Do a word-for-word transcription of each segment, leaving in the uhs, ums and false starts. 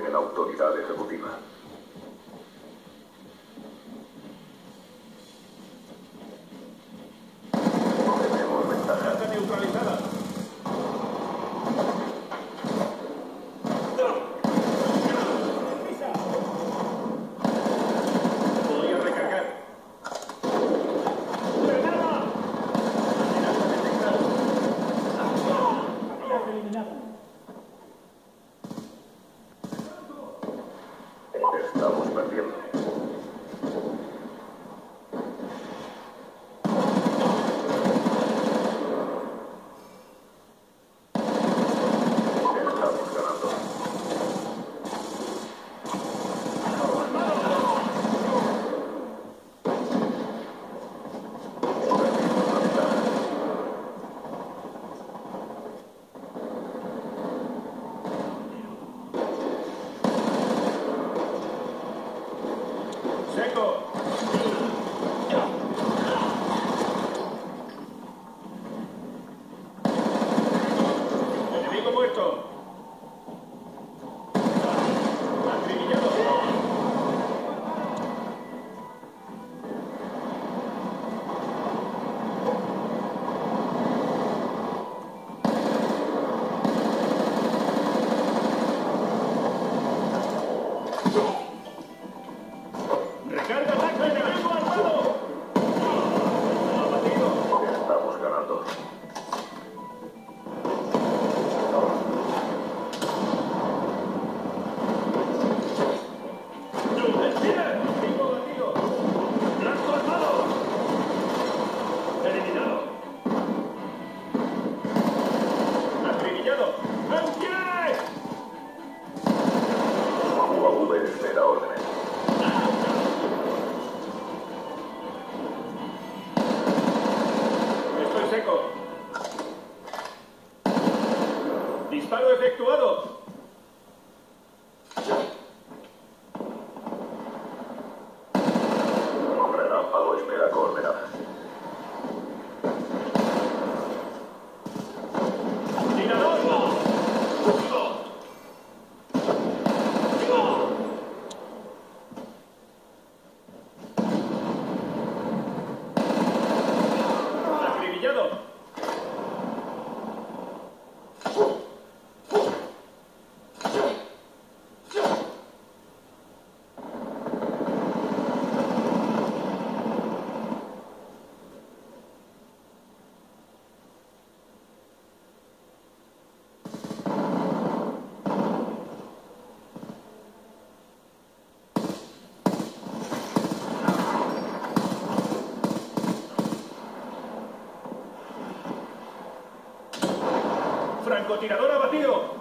en autoridad ejecutiva. Tenemos ventaja. Está neutralizada. Podría recargar. ¡Granada! Amenaza eliminada. Estamos perdiendo. Estamos ganando. Seco. Enemigo muerto. Acribillado. Recarga ataque. Enemigo armado. Abatido. Estamos ganando. Enemigo abatido. Blanco armado. Eliminado. Acribillado. ¡En pie! U A V espera órdenes. Estoy seco. Disparo efectuado. Relámpago espera coordenadas. Tirador. Acribillado. Francotirador abatido.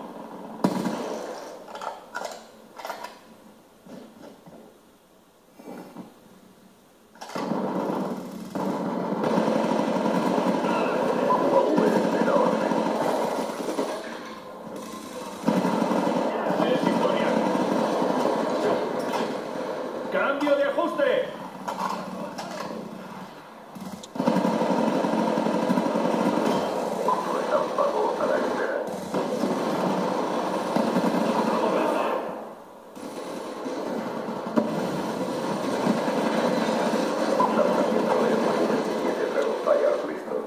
U A V espera órdenes. Es victoria. Cambio de ajuste. Relámpago a la espera. Lanzamiento de F diecisiete Dragon Fire listo.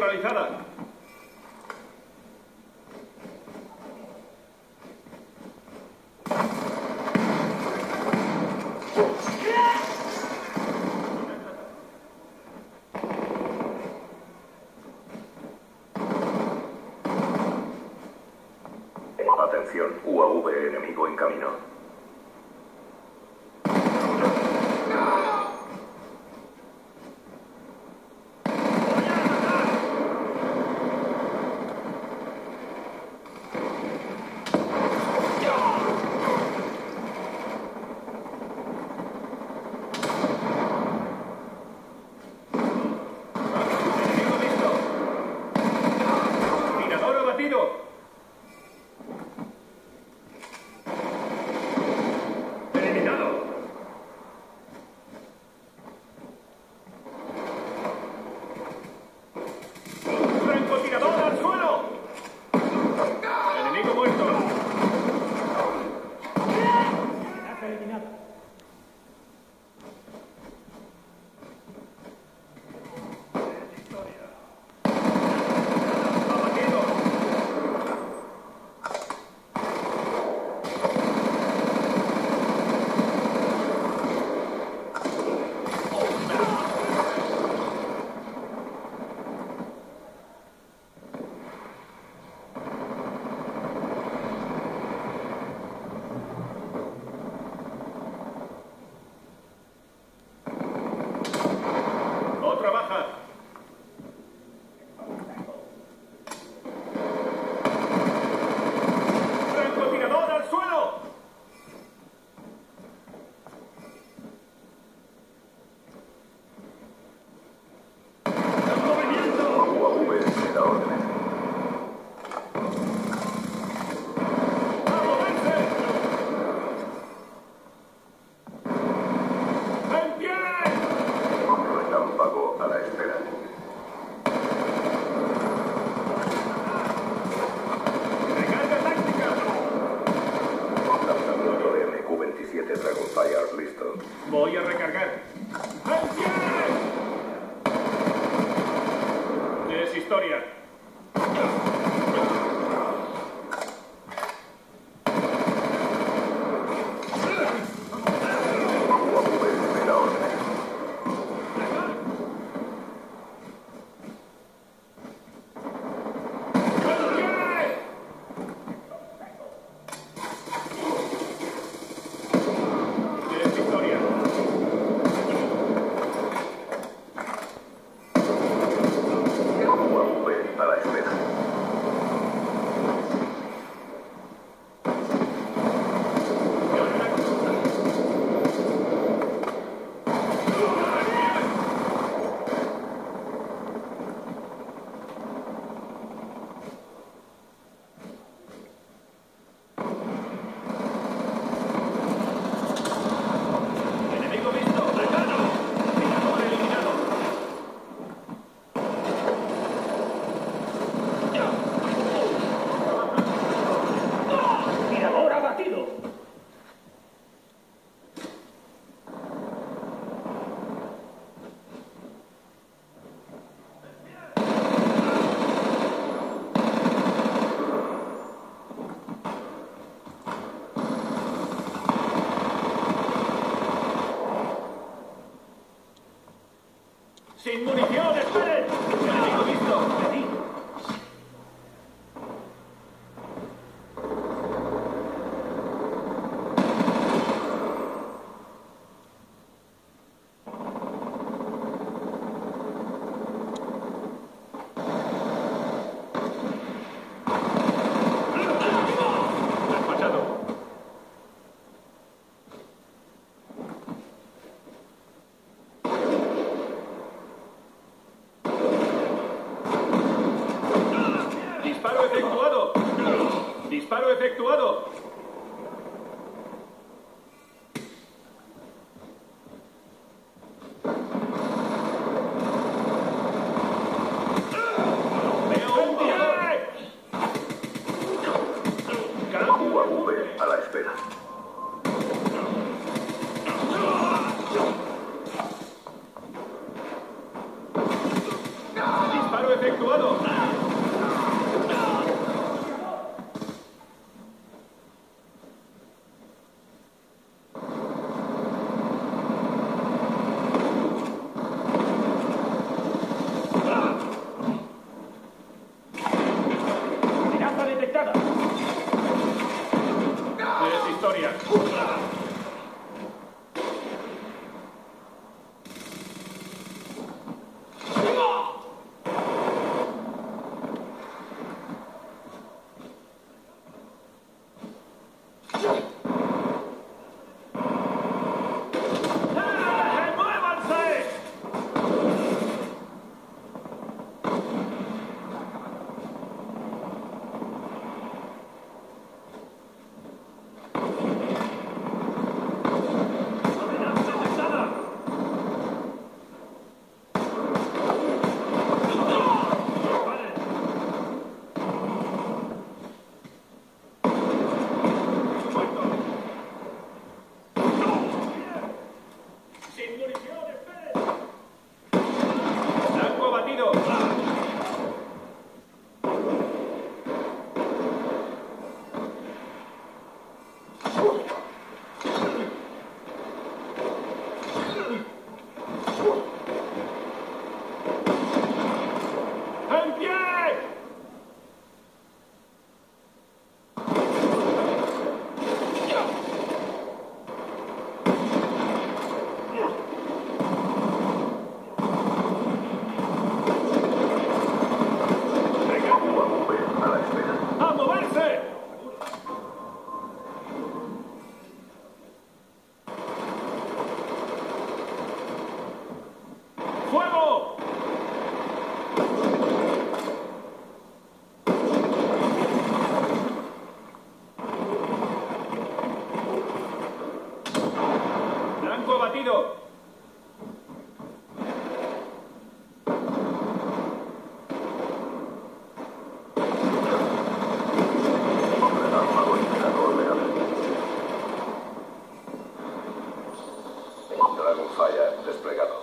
neutralizada. Atención, U A V enemigo en camino. Enemigo visto. Tirador abatido. Eliminado. Francotirador al suelo. Enemigo muerto. Amenaza eliminada. Abatido. Otra baja. Francotirador al suelo. ¡Movimiento! U A V me da órdenes. ¡A moverse! ¡En pie! Relámpago a la espera. ¡Recarga táctica! Lanzamiento de M Q veintisiete Dragonfire listo. Voy a recargar. ¡En pie! Es historia. U A V me da órdenes. ¡En pie! Es historia. U A V a la espera. Enemigo visto. Tirador eliminado. Tirador abatido. ¡Sin munición! ¡Esperen! ¡Enemigo visto! Despachado. Disparo efectuado. Disparo efectuado. Veo un tirador. Cambio. U A V a la espera. Disparo efectuado. ¡En pie! Venga, Cuba V a la espera. ¡a moverse! ¡Fuego! Blanco abatido. Relámpago espera coordenada. Dragonfire desplegado.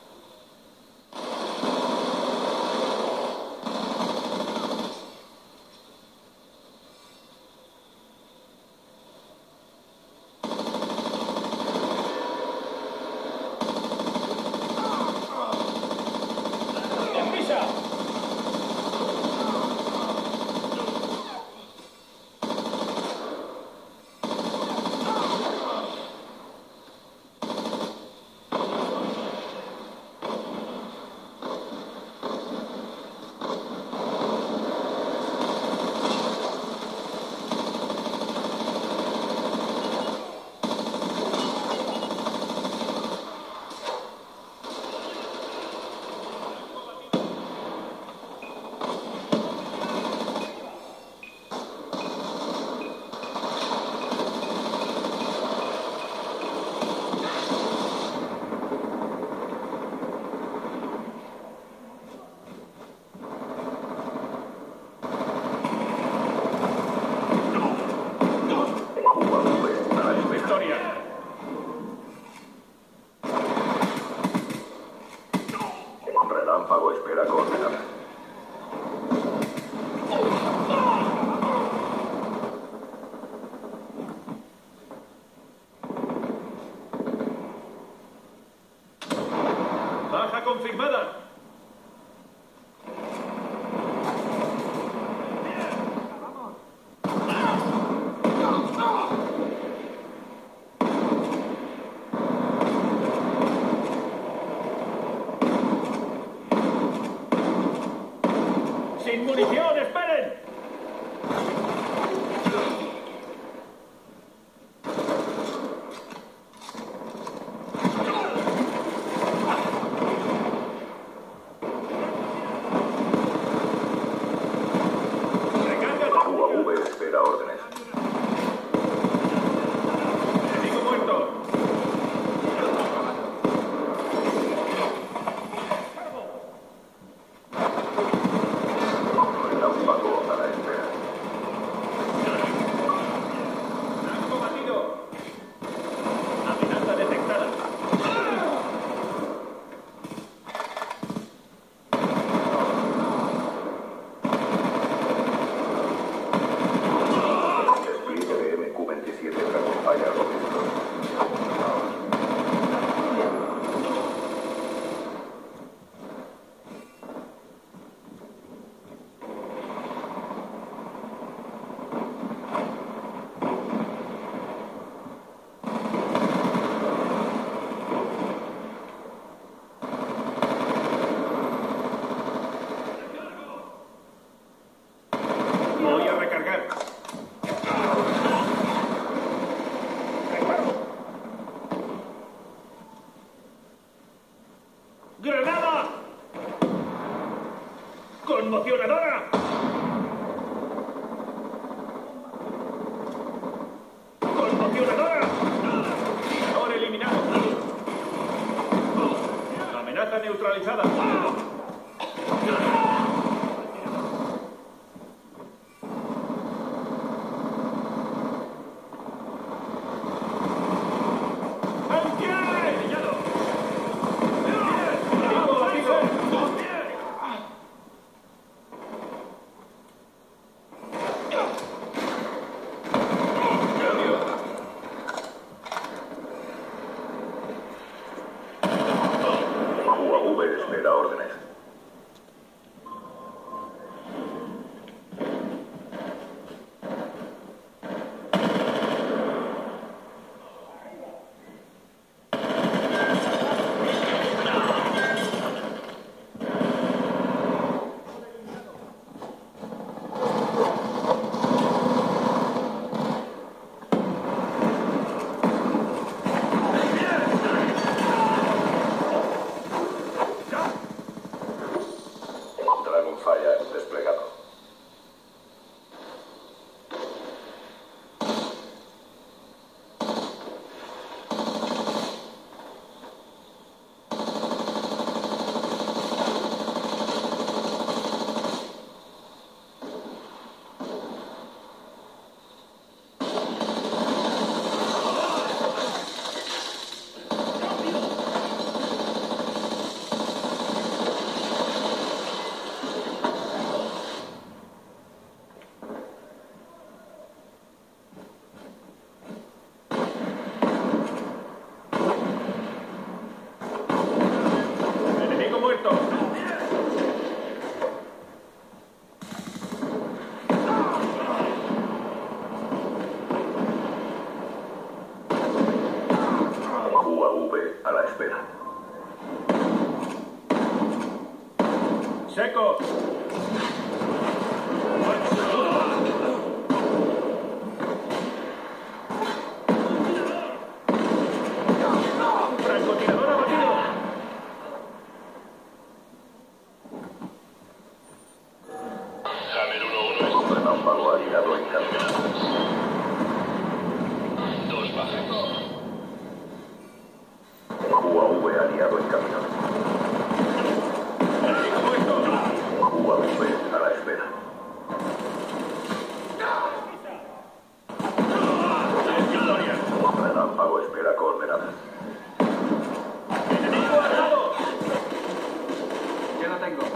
¡Deprisa! Cuba V a la espera. Victoria. Relámpago espera coordenada. Baja confirmada. ¡Sin munición! ¡Esperen! Seco. Francotirador abatido. Hammer uno uno. Relámpago aliado en camino. Dos bajas. U A V aliado en camino. U A V a la espera. Relámpago espera coordenadas. Enemigo al lado. Ya lo tengo.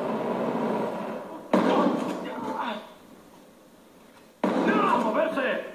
¡A moverse!